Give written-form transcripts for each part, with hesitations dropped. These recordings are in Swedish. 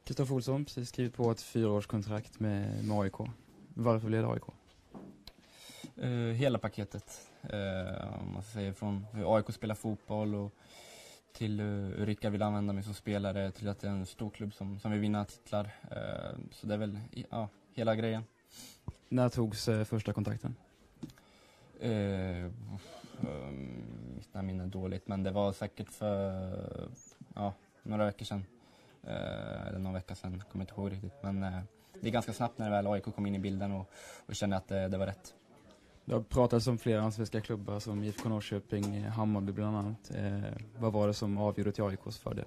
Kristoffer Olsson, precis skrivit på ett 4-årskontrakt med AIK. Varför blev det AIK? Hela paketet. Om man säger från hur AIK spelar fotboll och till hur Rickard vill använda mig som spelare, till att det är en stor klubb som vill vinna titlar. Så det är väl hela grejen. När togs första kontakten? Mitt minne är dåligt, men det var säkert för några veckor sedan. Eller någon vecka sedan, kommer inte ihåg riktigt. Men det är ganska snabbt när väl AIK kom in i bilden och kände att det var rätt. Det har pratats om flera svenska klubbar som IFK Norrköping, Hammarby bland annat. Vad var det som avgjorde till AIKs fördel?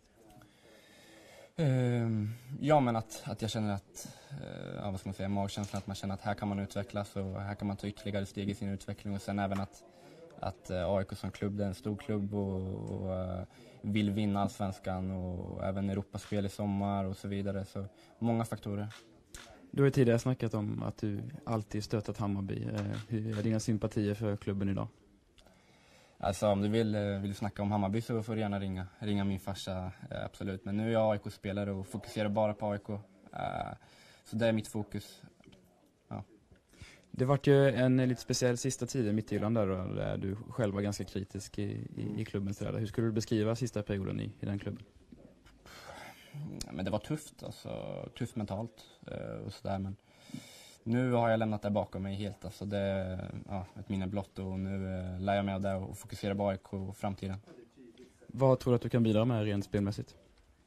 Ja, men att jag känner att, vad ska man säga, magkänslan, att man känner att här kan man utvecklas och här kan man ta ytterligare steg i sin utveckling. Och sen även att AIK som klubb, det är en stor klubb och vill vinna allsvenskan och även Europaspel i sommar och så vidare. Så många faktorer. Du har tidigare snackat om att du alltid stöttat Hammarby. Hur är dina sympatier för klubben idag? Alltså om du vill snacka om Hammarby så får du gärna ringa min farsa, absolut. Men nu är jag AIK-spelare och fokuserar bara på AIK. Så det är mitt fokus. Ja. Det var ju en lite speciell sista tid i Midtjylland där du själv var ganska kritisk i klubben. Hur skulle du beskriva sista perioden i den klubben? Men det var tufft, alltså, tufft mentalt och sådär, men nu har jag lämnat det bakom mig helt, alltså det är ett minne blott och nu lär jag mig av det och fokuserar på AIK och framtiden. Vad tror du att du kan bidra med rent spelmässigt?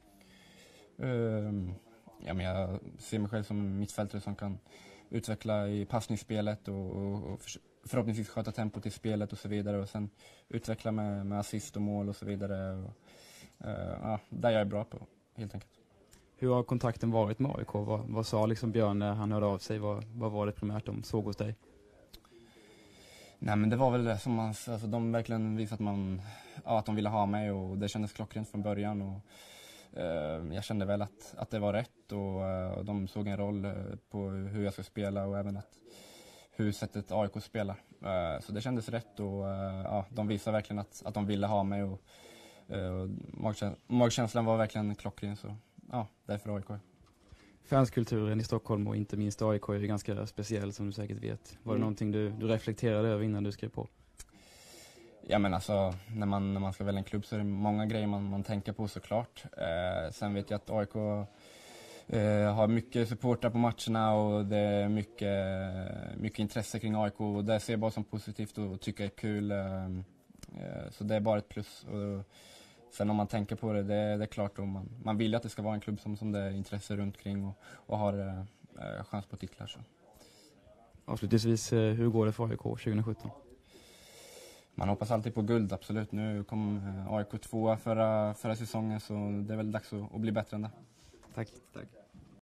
Men jag ser mig själv som mittfältare som kan utveckla i passningsspelet och förhoppningsvis sköta tempot i spelet och så vidare, och sen utveckla med assist och mål och så vidare. Och, där jag är bra på, helt enkelt. Hur har kontakten varit med AIK? Vad sa liksom Björn när han hörde av sig? Vad var det primärt de såg hos dig? Nej, men det var väl det som alltså, de verkligen visade att de ville ha mig, och det kändes klockrent från början. Och jag kände väl att det var rätt, och de såg en roll på hur jag ska spela och även hur sättet AIK spelar. Så det kändes rätt, och de visade verkligen att de ville ha mig, och magkänslan var verkligen klockren, så därför AIK. Fanskulturen i Stockholm och inte minst AIK är ju ganska speciell, som du säkert vet. Var det någonting du reflekterade över innan du skrev på? Ja, men alltså när man ska välja en klubb så är det många grejer man tänker på, såklart. Sen vet jag att AIK har mycket supportrar på matcherna, och det är mycket intresse kring AIK, och det ser jag bara som positivt och tycker är kul. Så det är bara ett plus. Och sen om man tänker på det är klart, och man vill att det ska vara en klubb som det är intresse runt kring och har chans på titlar. Så. Avslutningsvis, hur går det för AIK 2017? Man hoppas alltid på guld, absolut. Nu kom AIK 2 förra säsongen, så det är väl dags att bli bättre än det. Tack.